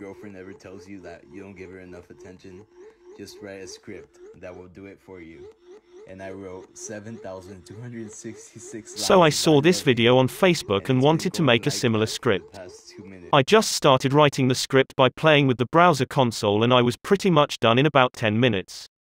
girlfriend ever tells you that you don't give her enough attention, just write a script that will do it for you. And I wrote 7,266 So I lines. saw this video on Facebook and wanted to make a similar script. I just started writing the script by playing with the browser console, and I was pretty much done in about 10 minutes.